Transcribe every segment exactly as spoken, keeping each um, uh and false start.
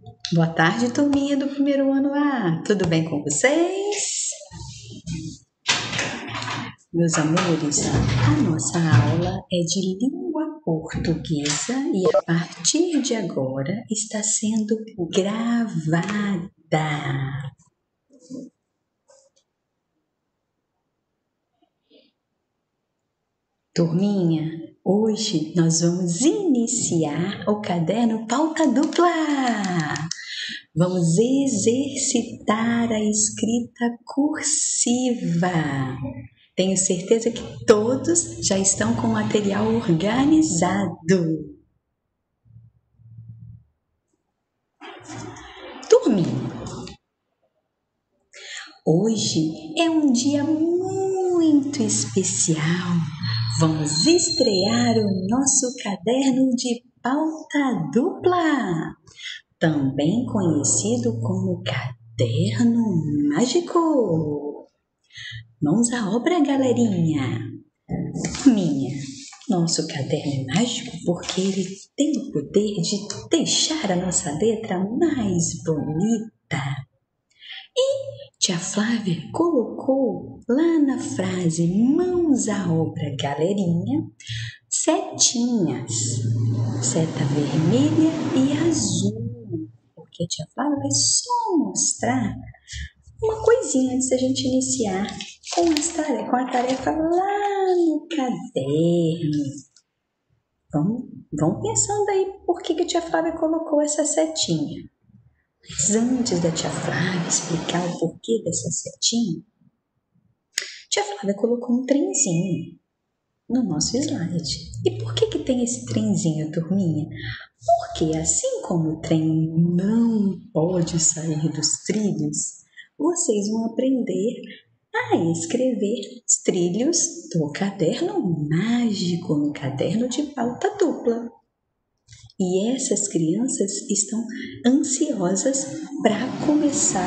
Boa tarde, turminha do primeiro ano A. Tudo bem com vocês? Meus amores, a nossa aula é de língua portuguesa e a partir de agora está sendo gravada. Turminha, hoje nós vamos iniciar o caderno pauta dupla. Vamos exercitar a escrita cursiva. Tenho certeza que todos já estão com o material organizado. Turminha, hoje é um dia muito especial. Vamos estrear o nosso caderno de pauta dupla, também conhecido como caderno mágico. Mãos à obra, galerinha! Minha, nosso caderno é mágico porque ele tem o poder de deixar a nossa letra mais bonita. E tia Flávia colocou lá na frase mãos à obra, galerinha, setinhas, seta vermelha e azul, porque tia Flávia vai só mostrar uma coisinha antes da gente iniciar com, as tarefa, com a tarefa lá no caderno. Vamos, vamos pensando aí por que, que a tia Flávia colocou essa setinha. Mas antes da tia Flávia explicar o porquê dessa setinha, a tia Flávia colocou um trenzinho no nosso slide. E por que que tem esse trenzinho, turminha? Porque assim como o trem não pode sair dos trilhos, vocês vão aprender a escrever os trilhos do caderno mágico, no caderno de pauta dupla. E essas crianças estão ansiosas para começar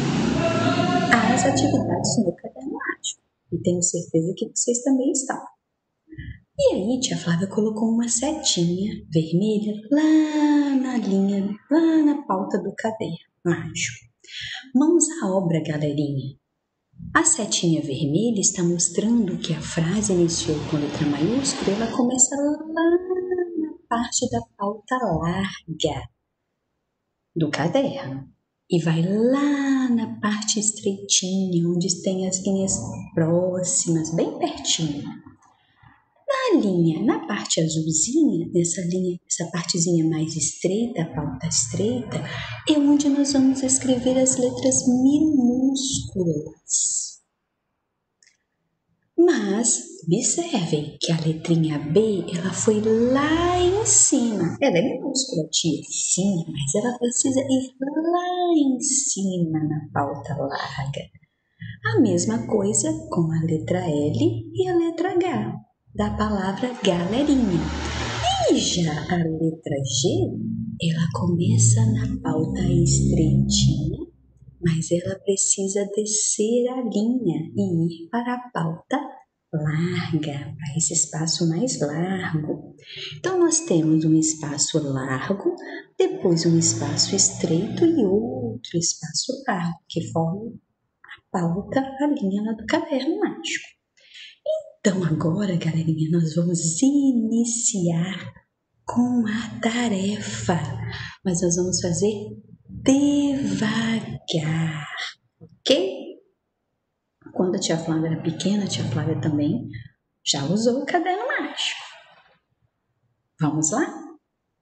as atividades no caderno mágico. E tenho certeza que vocês também estão. E aí, tia Flávia colocou uma setinha vermelha lá na linha, lá na pauta do caderno mágico. Mãos à obra, galerinha. A setinha vermelha está mostrando que a frase iniciou com letra maiúscula e ela começa lá na parte da pauta larga do caderno e vai lá na parte estreitinha, onde tem as linhas próximas, bem pertinho. Na linha, na parte azulzinha, nessa linha, essa partezinha mais estreita, a pauta estreita, é onde nós vamos escrever as letras minúsculas. Mas observem que a letrinha B, ela foi lá em cima. Ela é minúscula, tia, sim, mas ela precisa ir lá em cima na pauta larga. A mesma coisa com a letra L e a letra H, da palavra galerinha. E já a letra G, ela começa na pauta estreitinha, mas ela precisa descer a linha e ir para a pauta larga, para esse espaço mais largo. Então, nós temos um espaço largo, depois um espaço estreito e outro espaço largo, que formam a pauta, a linha lá do caderno mágico. Então, agora, galerinha, nós vamos iniciar com a tarefa, mas nós vamos fazer devagar, ok? Quando a tia Flávia era pequena, a tia Flávia também já usou o caderno mágico. Vamos lá?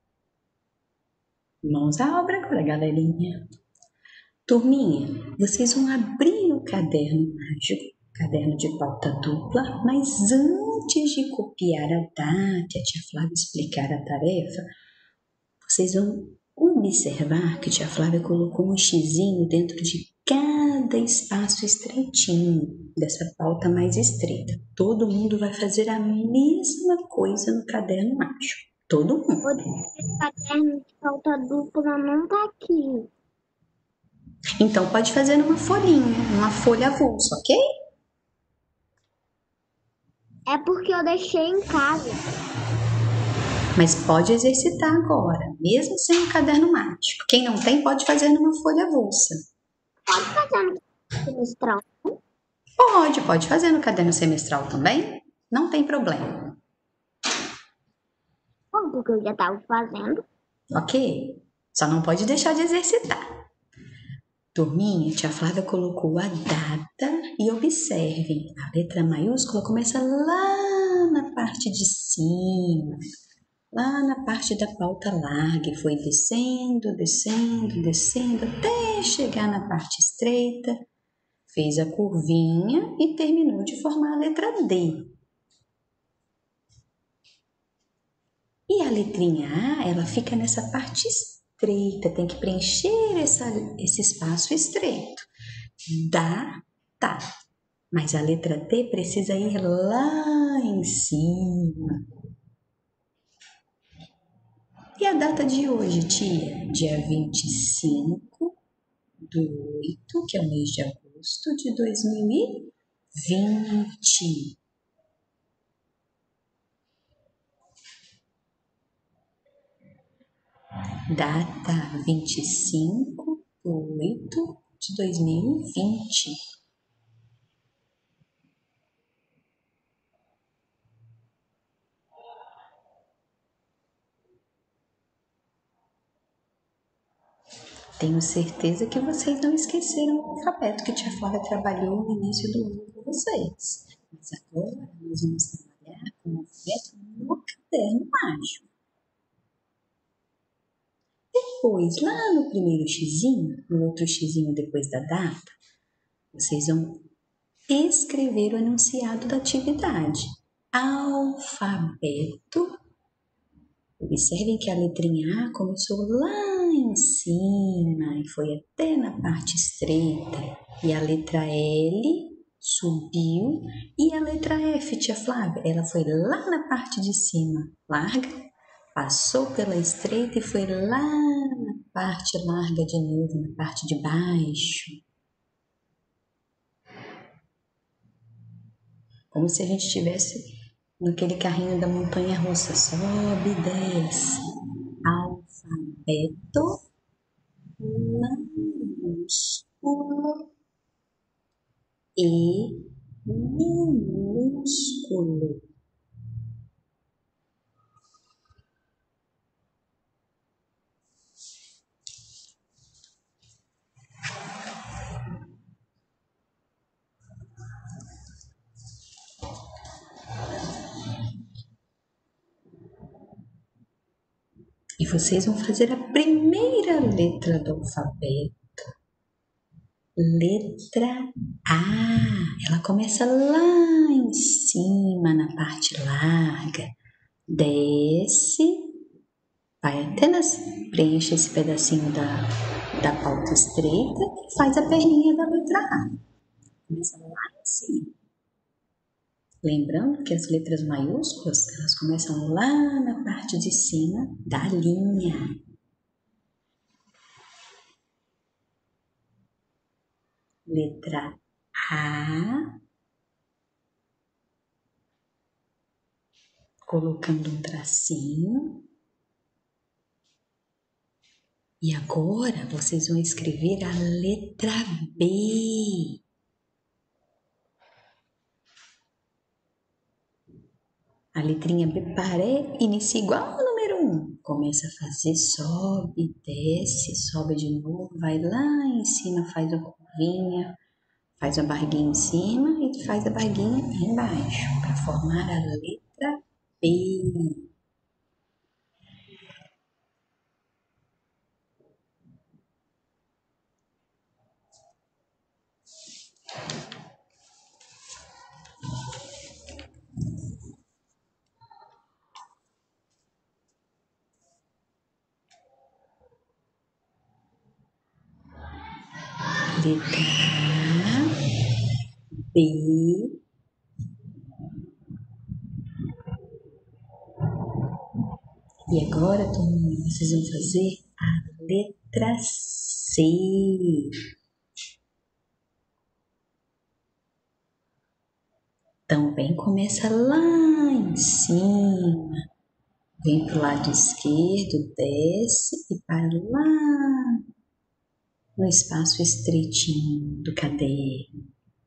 Mãos à obra agora, galerinha. Turminha, vocês vão abrir o caderno mágico, caderno de pauta dupla, mas antes de copiar a data, a tia Flávia explicar a tarefa, vocês vão observar que a tia Flávia colocou um xizinho dentro de cada espaço estreitinho dessa pauta mais estreita. Todo mundo vai fazer a mesma coisa no caderno mágico. Todo mundo. O caderno de pauta dupla não tá aqui. Então pode fazer numa folhinha, numa folha avulsa, ok? É porque eu deixei em casa. Mas pode exercitar agora, mesmo sem um caderno mágico. Quem não tem, pode fazer numa folha avulsa. Pode fazer no semestral. Pode, pode fazer no caderno semestral também. Não tem problema. Bom, porque eu já estava fazendo. Ok? Só não pode deixar de exercitar. Turminha, tia Flávia colocou a data e observem, a letra maiúscula começa lá na parte de cima, lá na parte da pauta larga, e foi descendo, descendo, descendo, até chegar na parte estreita, fez a curvinha e terminou de formar a letra D. E a letrinha A, ela fica nessa parte estreita, tem que preencher essa, esse espaço estreito. Dá, tá. Mas a letra T precisa ir lá em cima. E a data de hoje, tia? Dia vinte e cinco do oito, que é o mês de agosto de dois mil e vinte. Data vinte e cinco do oito de dois mil e vinte. Tenho certeza que vocês não esqueceram o alfabeto que tia Flávia trabalhou no início do ano com vocês. Mas agora nós vamos trabalhar com o alfabeto no caderno mágico. Depois, lá no primeiro xizinho, no outro xizinho depois da data, vocês vão escrever o enunciado da atividade. Alfabeto. Observem que a letrinha A começou lá em cima e foi até na parte estreita. E a letra L subiu. E a letra F, tia Flávia, ela foi lá na parte de cima, larga, passou pela estreita e foi lá na parte larga de novo, na parte de baixo. Como se a gente estivesse naquele carrinho da montanha-russa. Sobe e desce. Alfabeto maiúsculo e minúsculo. E vocês vão fazer a primeira letra do alfabeto. Letra A. Ela começa lá em cima, na parte larga. Desce, vai até nas, preenche esse pedacinho da, da pauta estreita e faz a perninha da letra A. Começa lá em cima. Lembrando que as letras maiúsculas, elas começam lá na parte de cima da linha. Letra A, colocando um tracinho. E agora vocês vão escrever a letra B. A letrinha B pare, inicia igual ao número um. Começa a fazer, sobe, desce, sobe de novo, vai lá em cima, faz a curvinha, faz a barriguinha em cima e faz a barriguinha embaixo, para formar a letra B. Letra A, B, e agora, turminha, vocês vão fazer a letra C. Também começa lá em cima. Vem para o lado esquerdo, desce e para lá no espaço estreitinho do caderno.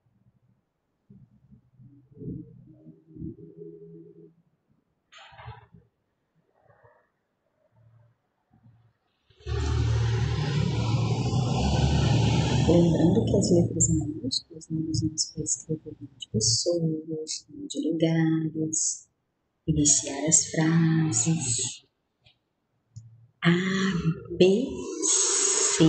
Lembrando que as letras maiúsculas nós usamos para escrever nome de pessoas, nome de lugares, iniciar as frases. A, B, C.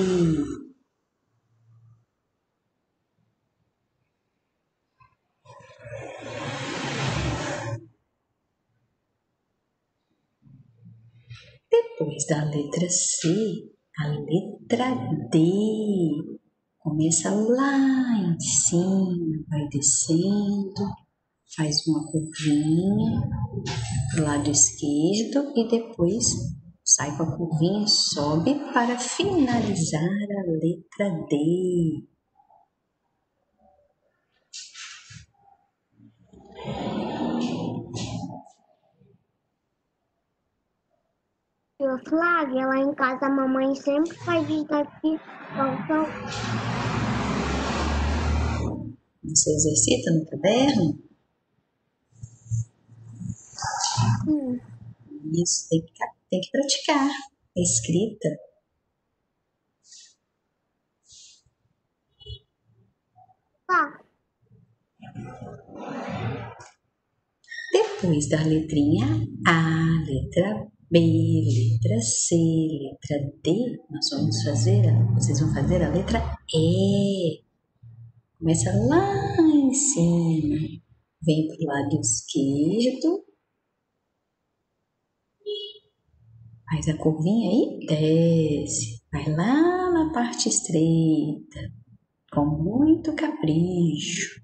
Depois da letra C, a letra D. Começa lá em cima, vai descendo, faz uma curvinha pro lado esquerdo e depois sai com a curvinha, sobe para finalizar a letra D. Eu, Flávia, lá em casa a mamãe sempre faz isso aqui. Você exercita no caderno? Sim. Isso, tem que, tem que praticar a escrita. Tá. Depois da letrinha A, letra B, letra C, letra D, nós vamos fazer, vocês vão fazer a letra E. Começa lá em cima, vem para o lado esquerdo, faz a curvinha e desce, vai lá na parte estreita, com muito capricho.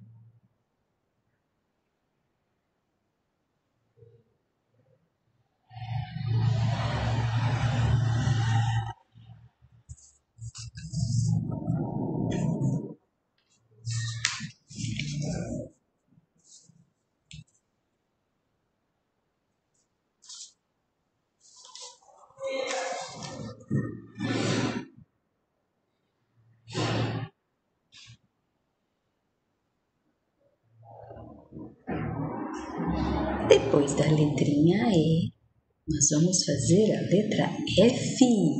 Depois da letrinha E, nós vamos fazer a letra F.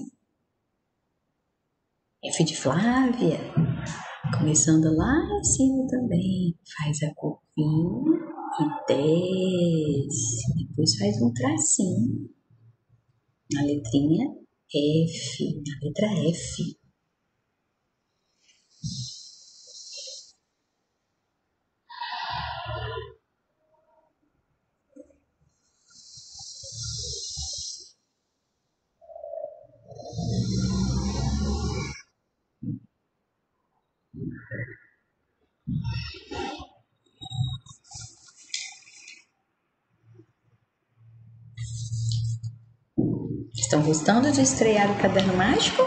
F de Flávia. Começando lá em cima também. Faz a curvinha e desce. Depois faz um tracinho na letrinha F, na letra F. Estão gostando de estrear o Caderno Mágico?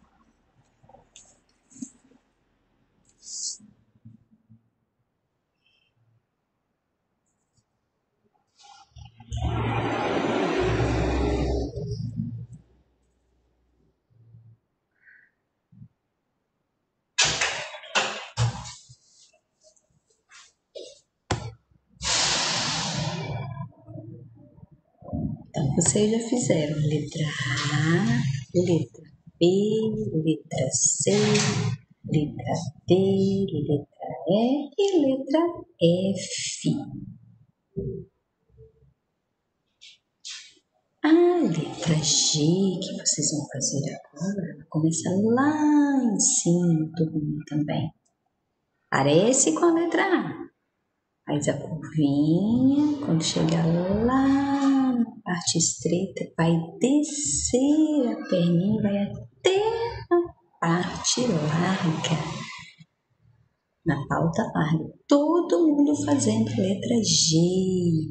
Então, vocês já fizeram letra A, letra B, letra C, letra D, letra E e letra F. A letra G que vocês vão fazer agora, ela começa lá em cima, turminha, também. Parece com a letra A. Faz a curvinha, quando chegar lá na parte estreita, vai descer a perninha, vai até a parte larga, na pauta larga. Todo mundo fazendo a letra G.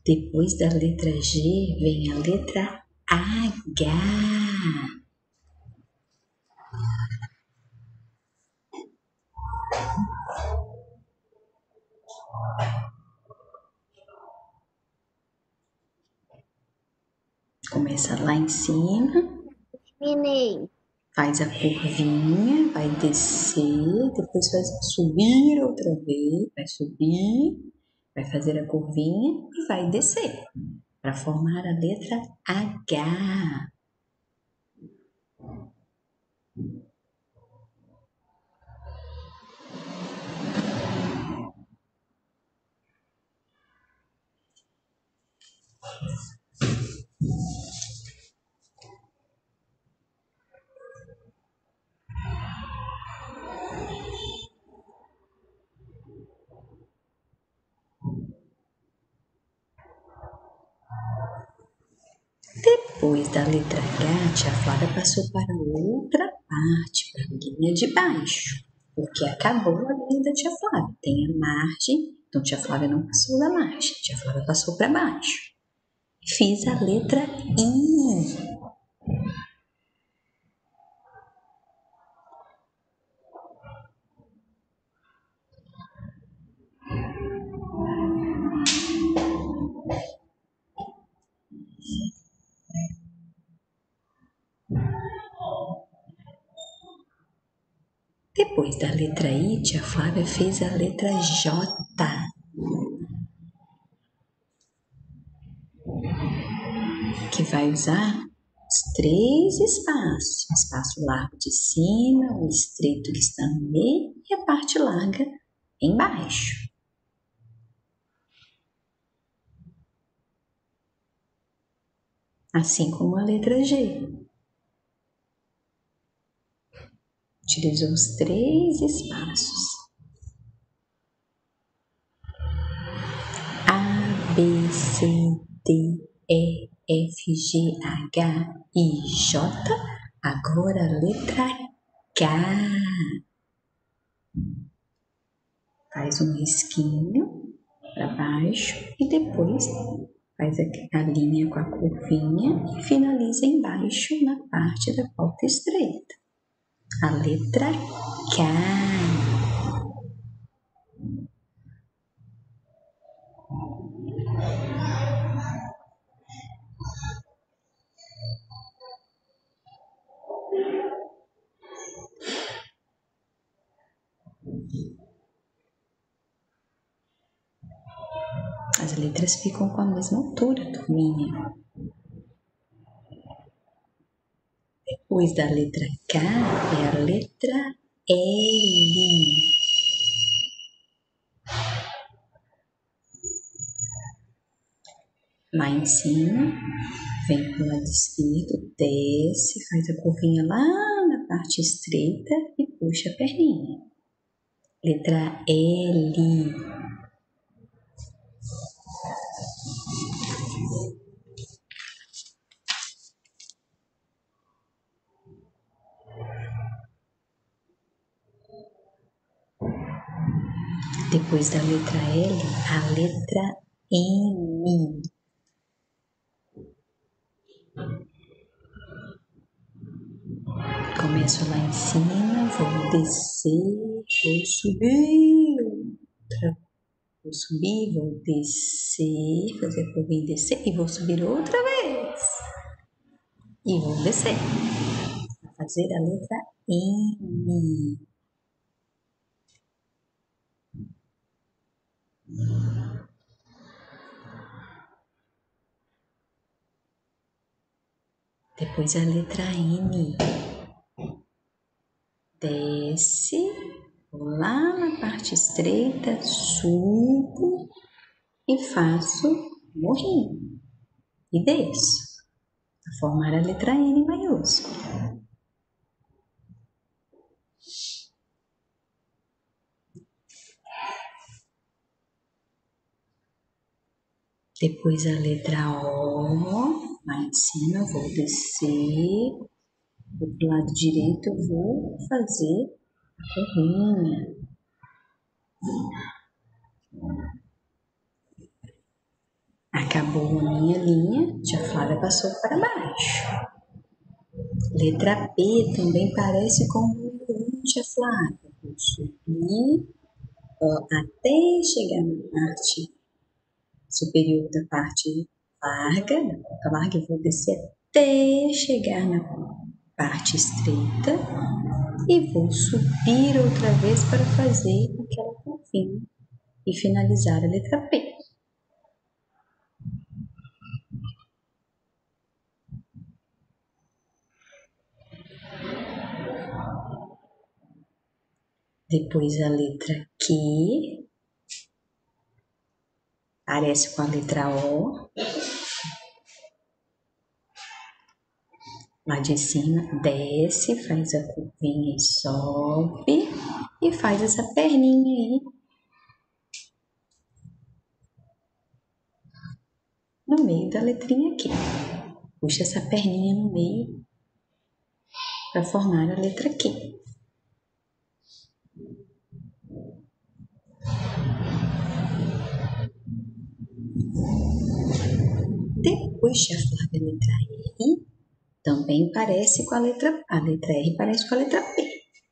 Depois da letra G vem a letra H. Começa lá em cima. Terminei. Faz a curvinha, vai descer, depois vai subir outra vez, vai subir, vai fazer a curvinha e vai descer, para formar a letra H. Depois da letra H, tia Flávia passou para outra parte, para a linha de baixo, porque acabou a linha da tia Flávia. Tem a margem, então tia Flávia não passou da margem, tia Flávia passou para baixo. Fiz a letra I. Depois da letra I, tia Flávia fez a letra J. Que vai usar os três espaços. O espaço largo de cima, o estreito que está no meio e a parte larga embaixo. Assim como a letra G. Utilizou os três espaços. A, B, C, D, E, F, G, H, I, J. Agora a letra K. Faz um risquinho para baixo e depois faz a linha com a curvinha e finaliza embaixo na parte da ponta estreita. A letra K. As letras ficam com a mesma altura, turminha. Depois da letra K é a letra L. Lá em cima, vem para o lado esquerdo, desce, faz a curvinha lá na parte estreita e puxa a perninha. Letra L. Depois da letra L, a letra M. Começo lá em cima, vou descer, vou subir, outra, vou subir, vou descer, fazer a curvinha e descer, e vou subir outra vez. E vou descer, para fazer a letra M. Depois a letra N. Desce, vou lá na parte estreita, subo e faço morrinho. E desço, para formar a letra N maiúscula. Depois a letra O, lá em cima, vou descer. Do lado direito eu vou fazer a curvinha. Acabou Acabou a minha linha, tia Flávia passou para baixo. Letra P também parece com o número um, tia Flávia. Vou subir ó, até chegar na parte superior da parte larga, da ponta larga, eu vou descer até chegar na parte estreita e vou subir outra vez para fazer aquela curvinha e finalizar a letra P. Depois a letra Q, parece com a letra O. Lá de cima, desce, faz a curvinha e sobe. E faz essa perninha aí. No meio da letrinha Q. Puxa essa perninha no meio para formar a letra Q. Depois, tia Flávia, a letra R também parece com a letra A. A letra R parece com a letra P.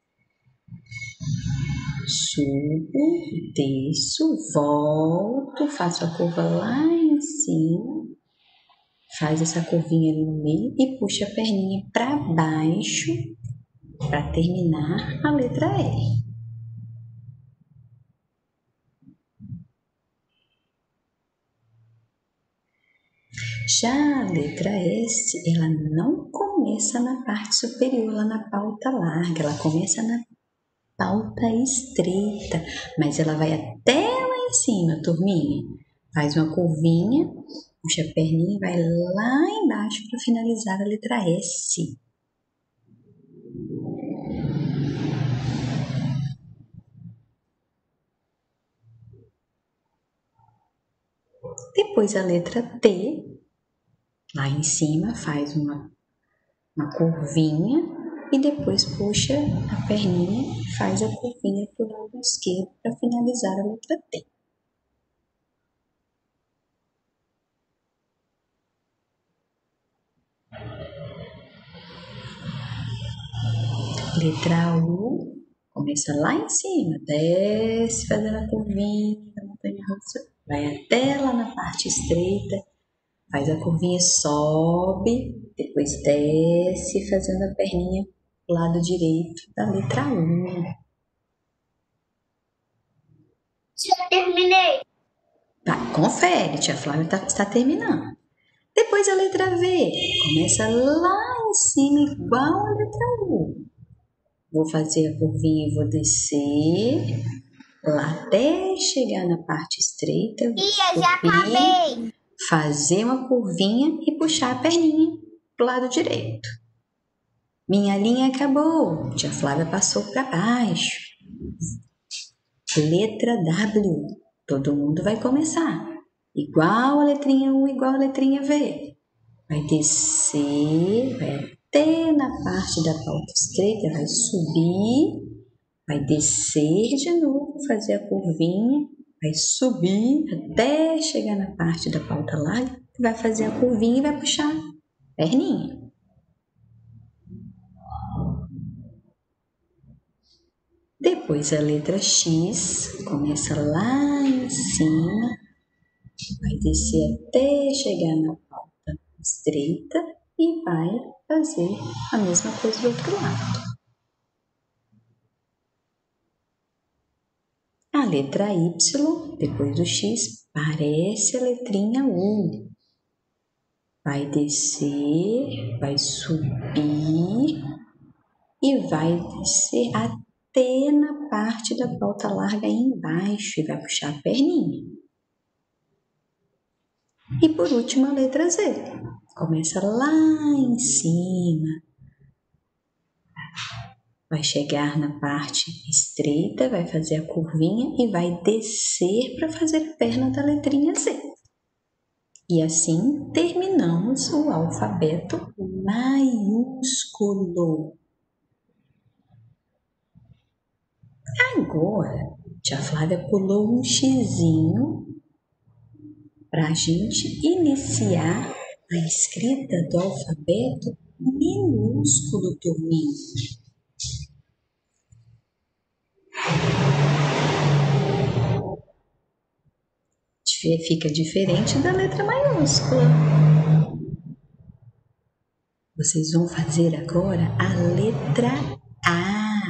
Subo, desço, volto, faço a curva lá em cima, faz essa curvinha ali no meio e puxa a perninha para baixo para terminar a letra R. Já a letra S, ela não começa na parte superior, lá na pauta larga, ela começa na pauta estreita, mas ela vai até lá em cima, turminha. Faz uma curvinha, puxa a perninha e vai lá embaixo para finalizar a letra S. Depois a letra T, lá em cima, faz uma, uma curvinha e depois puxa a perninha e faz a curvinha para o lado esquerdo para finalizar a letra T. Letra U, começa lá em cima, desce fazendo a curvinha da montanha-russa, vai até lá na parte estreita, faz a curvinha, sobe, depois desce fazendo a perninha do lado direito da letra U. Já terminei. Tá, confere, tia Flávia tá, está terminando. Depois a letra V, começa lá em cima, igual a letra U. Vou fazer a curvinha e vou descer lá até chegar na parte estreita. Tia, já acabei. Fazer uma curvinha e puxar a perninha pro lado direito. Minha linha acabou. Tia Flávia passou para baixo. Letra W. Todo mundo vai começar. Igual a letrinha U, igual a letrinha V. Vai descer, vai até na parte da pauta estreita, vai subir, vai descer de novo, fazer a curvinha, vai subir até chegar na parte da pauta larga, vai fazer a curvinha e vai puxar a perninha. Depois a letra X, começa lá em cima, vai descer até chegar na pauta estreita e vai fazer a mesma coisa do outro lado. A letra Y, depois do X, parece a letrinha U. Vai descer, vai subir e vai descer até na parte da pauta larga aí embaixo e vai puxar a perninha. E por último a letra Z. Começa lá em cima. Vai chegar na parte estreita, vai fazer a curvinha e vai descer para fazer a perna da letrinha Z. E assim terminamos o alfabeto maiúsculo. Agora, tia Flávia pulou um xizinho para a gente iniciar a escrita do alfabeto minúsculo, turminha. Fica diferente da letra maiúscula. Vocês vão fazer agora a letra A.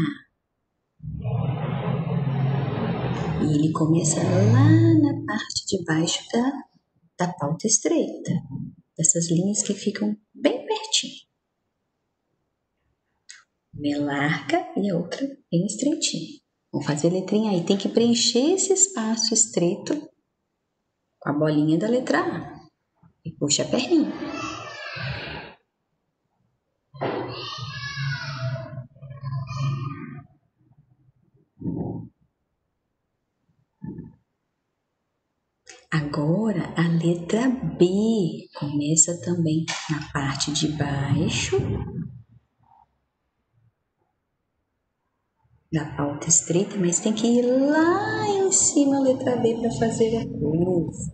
E ele começa lá na parte de baixo da, da pauta estreita. Dessas linhas que ficam bem pertinho. Uma é larga e a outra bem estreitinha. Vamos fazer a letrinha aí. Tem que preencher esse espaço estreito com a bolinha da letra A. E puxa a perninha. Agora a letra B começa também na parte de baixo da pauta estreita, mas tem que ir lá em cima a letra B para fazer a curva.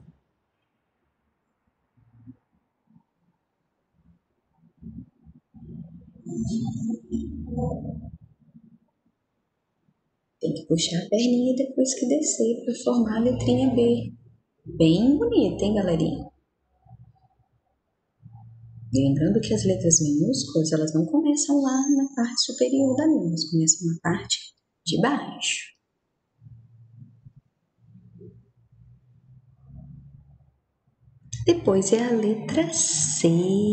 Tem que puxar a perninha depois que descer para formar a letrinha B. Bem bonita, hein, galerinha? Lembrando que as letras minúsculas, elas não começam lá na parte superior da linha, elas começam na parte de baixo. Depois é a letra C.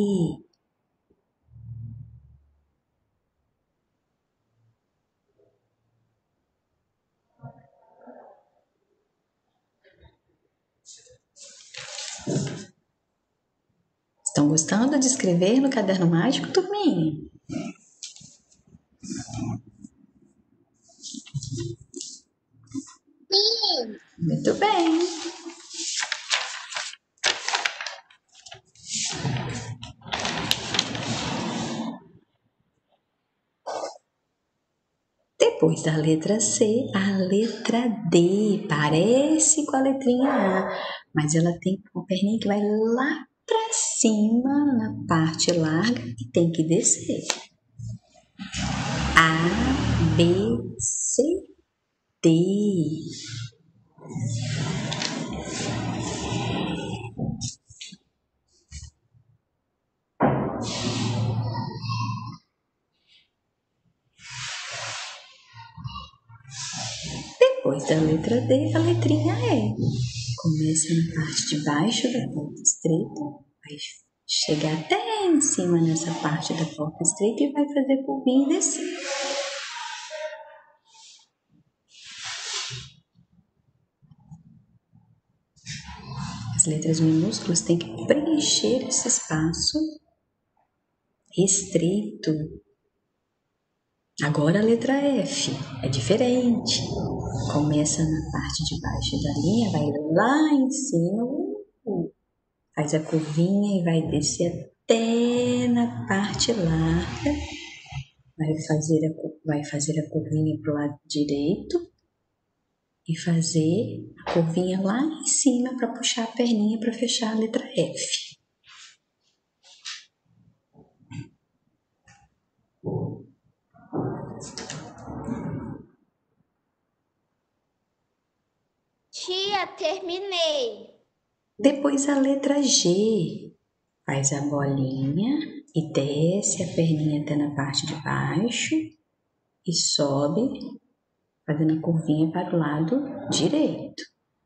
Estão gostando de escrever no caderno mágico, turminha? Sim. Muito bem. Depois da letra C, a letra D. Parece com a letrinha A, mas ela tem uma perninha que vai lá para cima, na parte larga, e tem que descer. A, B, C, D. Depois da letra D, a letrinha E. Começa na parte de baixo da ponta estreita, vai chegar até em cima nessa parte da ponta estreita e vai fazer curvinha e descer. As letras minúsculas têm que preencher esse espaço estreito. Agora a letra F é diferente. Começa na parte de baixo da linha, vai lá em cima, uh, faz a curvinha e vai descer até na parte larga. Vai fazer a, vai fazer a curvinha para o lado direito e fazer a curvinha lá em cima para puxar a perninha para fechar a letra F. Tia, terminei. Depois a letra G. Faz a bolinha e desce a perninha até na parte de baixo e sobe, fazendo a curvinha para o lado direito.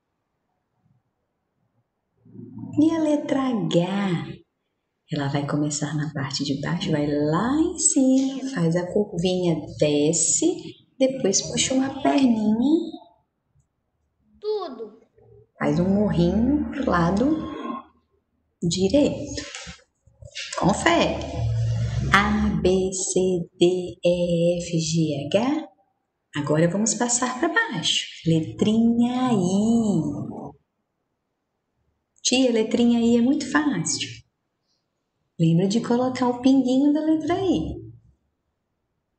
E a letra H, ela vai começar na parte de baixo, vai lá em cima, faz a curvinha, desce, depois puxa uma perninha, Tudo. faz um morrinho para o lado direito. Confere. A, B, C, D, E, F, G, H. Agora vamos passar para baixo. Letrinha I. Tia, letrinha I é muito fácil. Lembra de colocar o pinguinho da letra I.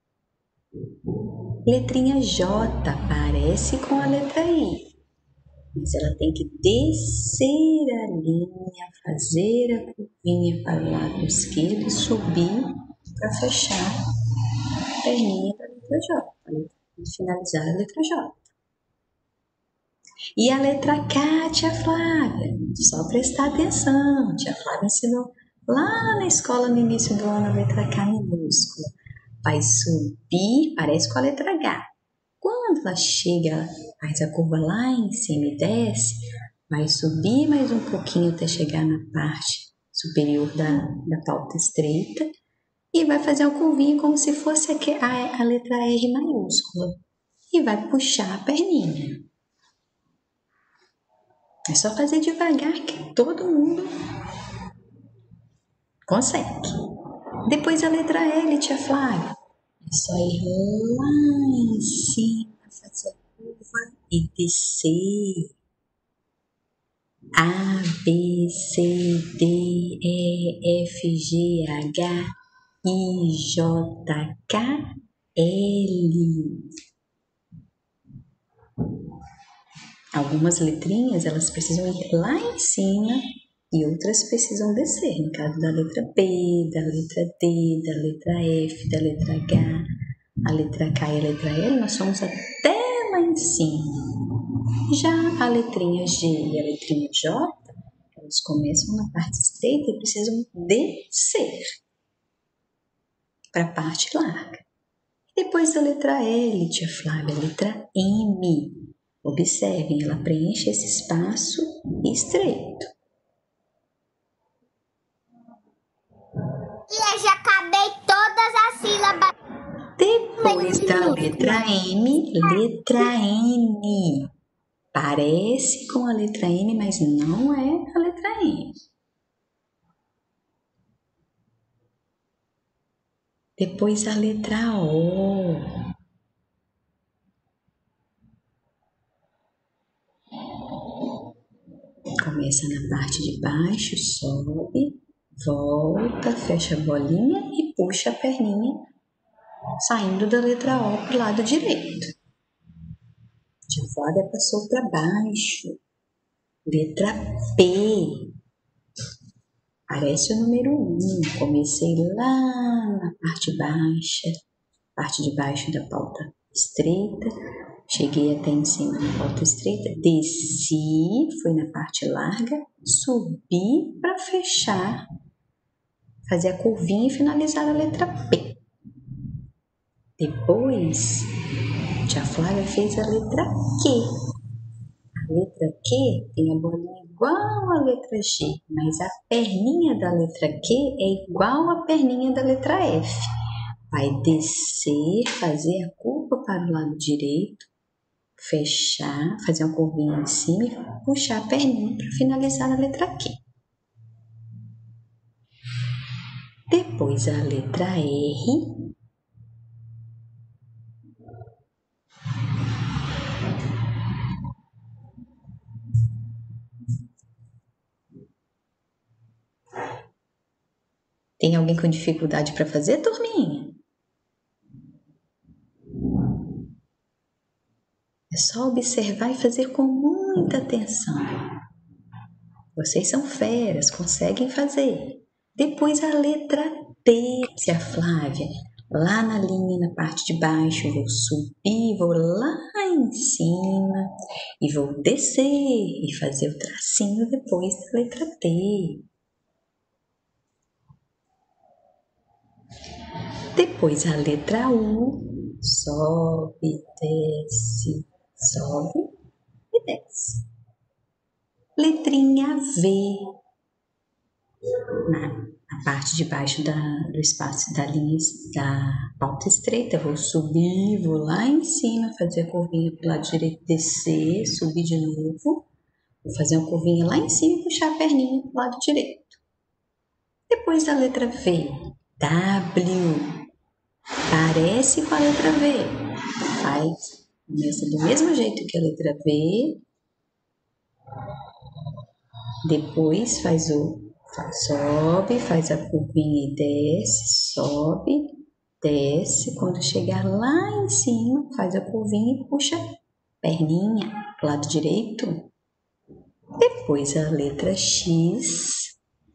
Letrinha J, parece com a letra I. Mas ela tem que descer a linha, fazer a curvinha para o lado esquerdo e subir para fechar a perninha da letra J, para finalizar a letra J. E a letra K, tia Flávia, só prestar atenção, tia Flávia ensinou lá na escola no início do ano a letra K minúscula. Vai subir, parece com a letra H. Quando ela chega, faz a curva lá em cima e desce, vai subir mais um pouquinho até chegar na parte superior da, da pauta estreita e vai fazer uma curvinha como se fosse a, a, a letra R maiúscula e vai puxar a perninha. É só fazer devagar que todo mundo consegue. Depois a letra L, tia Flávia. É só ir lá em cima, fazer a curva e descer. A, B, C, D, E, F, G, H, I, J, K, L. Algumas letrinhas, elas precisam ir lá em cima e outras precisam descer. No caso da letra B, da letra D, da letra F, da letra H, a letra K e a letra L, nós somos até lá em cima. Já a letrinha G e a letrinha J, elas começam na parte estreita e precisam descer para a parte larga. Depois da letra L, tia Flávia, a letra M. Observem, ela preenche esse espaço estreito. E eu já acabei todas as sílabas. Depois da letra M, letra N. Parece com a letra N, mas não é a letra N. Depois a letra O. Começa na parte de baixo, sobe, volta, fecha a bolinha e puxa a perninha, saindo da letra O para o lado direito. Tia Flávia passou para baixo. Letra P. Parece o número um. Comecei lá na parte baixa, parte de baixo da pauta estreita. Cheguei até em cima da pauta estreita, desci, fui na parte larga, subi para fechar, fazer a curvinha e finalizar a letra P. Depois, tia Flávia fez a letra Q. A letra Q tem a bolinha igual à letra G, mas a perninha da letra Q é igual à perninha da letra F. Vai descer, fazer a curva para o lado direito, fechar, fazer uma curvinha em cima e puxar a perninha para finalizar a letra Q. Depois a letra R. Tem alguém com dificuldade para fazer, turminha? É só observar e fazer com muita atenção. Vocês são feras, conseguem fazer. Depois a letra T, tia Flávia. Lá na linha, na parte de baixo, vou subir, vou lá em cima e vou descer e fazer o tracinho depois da letra T. Depois a letra U, sobe, desce, sobe e desce. Letrinha V, na, na parte de baixo da, do espaço da linha da pauta estreita, vou subir, vou lá em cima, fazer a curvinha para o lado direito, descer, subir de novo, vou fazer uma curvinha lá em cima e puxar a perninha para o lado direito. Depois da letra V, W, parece com a letra V, faz, começa do mesmo jeito que a letra V, depois faz o, faz, sobe, faz a curvinha e desce, sobe, desce, quando chegar lá em cima, faz a curvinha e puxa a perninha pro lado direito. Depois a letra X.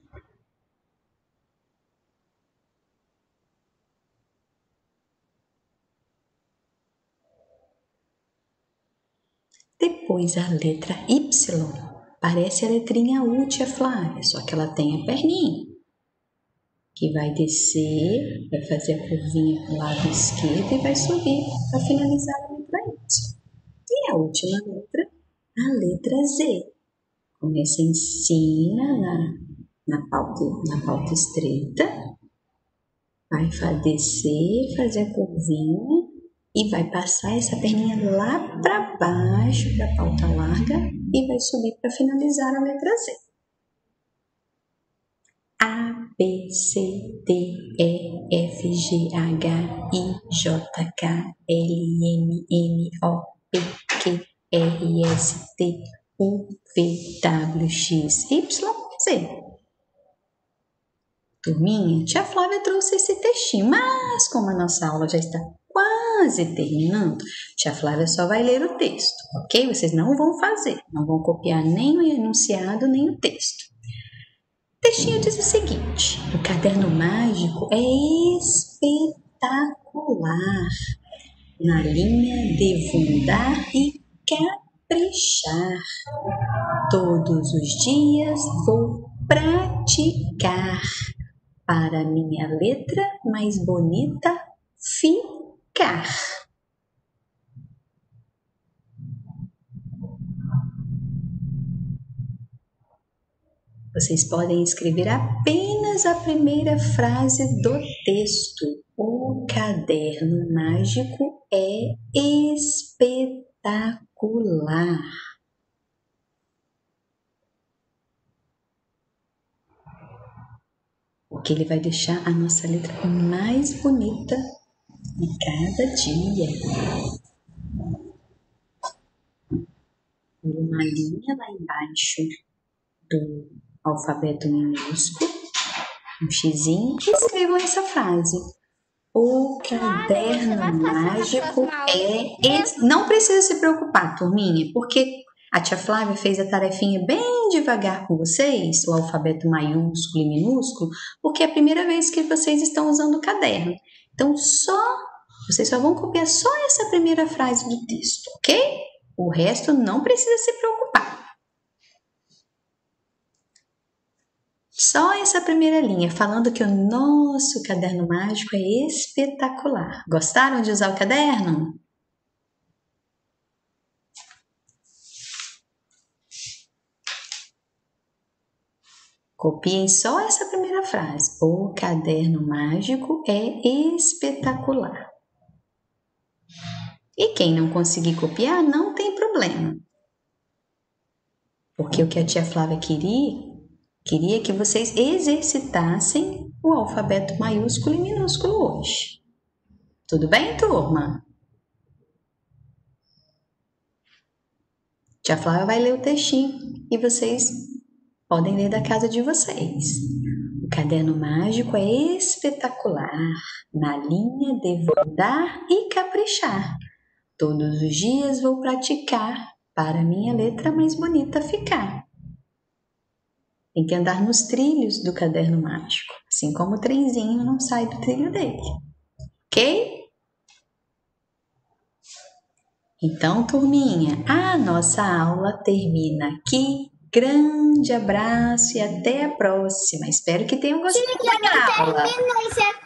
Depois a letra Y. Parece a letrinha U, tia Flávia, só que ela tem a perninha. Que vai descer, vai fazer a curvinha para o lado esquerdo e vai subir para finalizar a letra Y. E a última letra, a letra Z. Começa em cima, na, na, pauta, na pauta estreita, vai descer, fazer a curvinha e vai passar essa perninha lá para baixo, para a pauta larga, e vai subir para finalizar a letra Z. A, B, C, D, E, F, G, H, I, J, K, L, M, N, O, P, Q, R, S, T, U, V, W, X, Y, Z. Turminha, tia Flávia trouxe esse textinho, mas como a nossa aula já está quase terminando, tia Flávia só vai ler o texto, ok? Vocês não vão fazer, não vão copiar nem o enunciado, nem o texto. O textinho diz o seguinte: o caderno mágico é espetacular. Na linha devo andar e caprichar. Todos os dias vou praticar para minha letra mais bonita ficar. Vocês podem escrever apenas a primeira frase do texto. O caderno mágico é espetacular. Porque ele vai deixar a nossa letra mais bonita de cada dia. Uma linha lá embaixo do alfabeto minúsculo, um xizinho, e escrevam essa frase. O caderno mágico é... Não precisa se preocupar, turminha, porque a tia Flávia fez a tarefinha bem devagar com vocês, o alfabeto maiúsculo e minúsculo, porque é a primeira vez que vocês estão usando o caderno. Então, só vocês só vão copiar só essa primeira frase do texto, ok? O resto não precisa se preocupar. Só essa primeira linha, falando que o nosso caderno mágico é espetacular. Gostaram de usar o caderno? Copiem só essa primeira frase. O caderno mágico é espetacular. E quem não conseguir copiar, não tem problema. Porque o que a tia Flávia queria... Queria que vocês exercitassem o alfabeto maiúsculo e minúsculo hoje. Tudo bem, turma? Tia Flávia vai ler o textinho e vocês podem ler da casa de vocês. O caderno mágico é espetacular. Na linha devo andar e caprichar. Todos os dias vou praticar para minha letra mais bonita ficar. Tem que andar nos trilhos do caderno mágico, assim como o trenzinho não sai do trilho dele, ok? Então, turminha, a nossa aula termina aqui. Grande abraço e até a próxima. Espero que tenham gostado da aula.